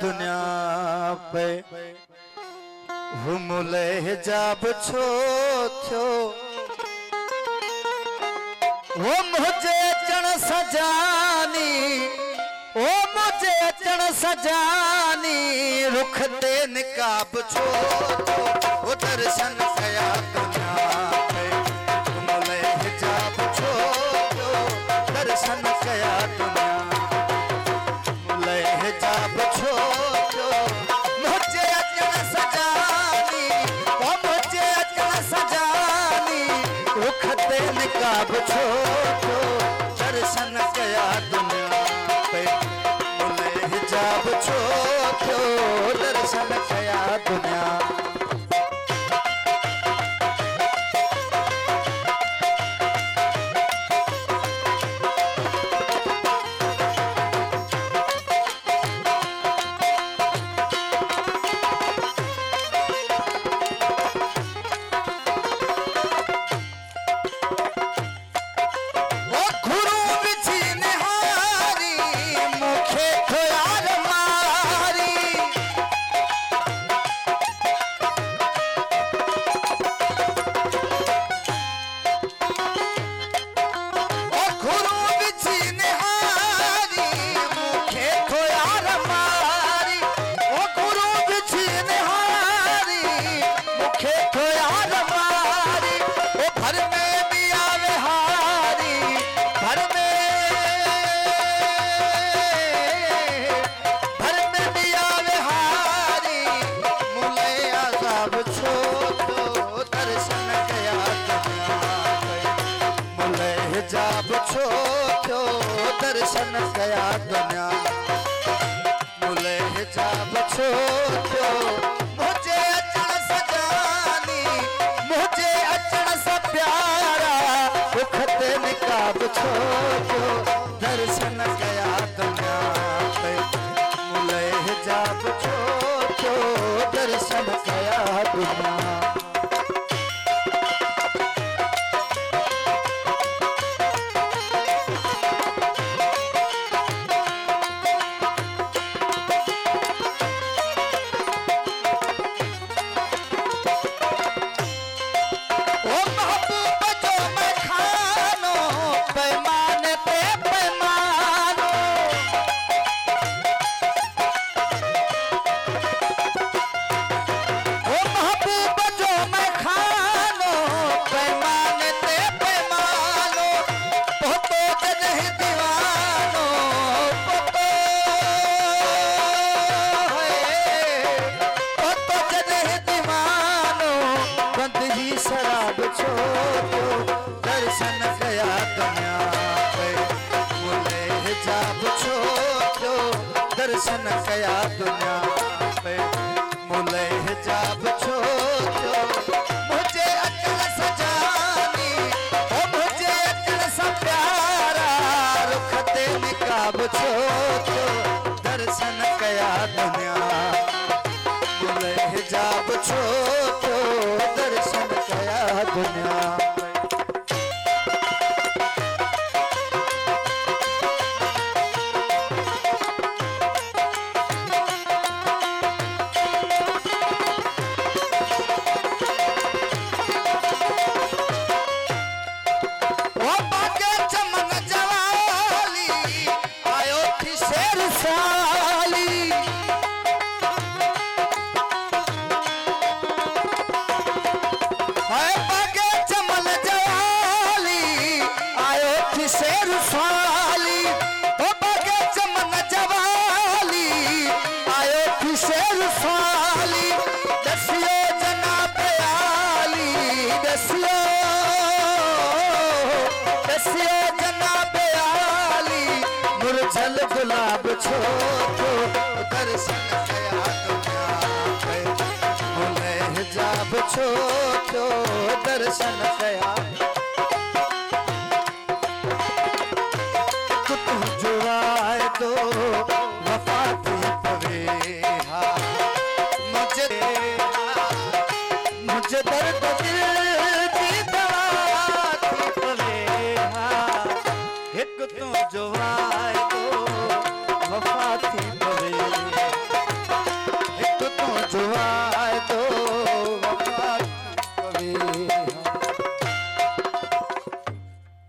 दुनिया पे हुमुले हिजाब छो थियो वो मुझे अचण सजानी ओ मुझे अचण सजानी रुख ते निकाब छो वो दर्शन कया दुनिया पे हुमुले हिजाब छो दर्शन कया दुनिया हुमुले हिजाब छो मुझे अचण सजानी ओ मुझे अचण सजानी रुख ते निकाब छो दर्शन कया दुनिया पे हुमुले हिजाब छो दर्शन कया दुनिया दर्शन कया दुनिया मुले हिजाब छो मुझे अचण सजानी मुझे अचण सा प्यारा रुख ते निकाब छो दर्शन कया दुनिया पे मुले हिजाब छो दर्शन कया दुनिया दर्शन कया दुनिया पे मुले हिजाब छो दर्शन कया दुनिया पे मुले हिजाब छो मुझे अचण सजानी ओ मुझे अचण सा प्यारा रुख ते निकाब छो दर्शन कया दुनिया मुले हिजाब छो दर्शन कया दुनिया मुरझल गुलाब छो दर्शन कया दुनिया पे मुले हिजाब छो दर्शन कया तू जो आए तो वफा थी पवे हा मुझे दर्द दिल की दवा थी पवे हा एक तू जो आए तो वफा थी पवे तू जुआए तो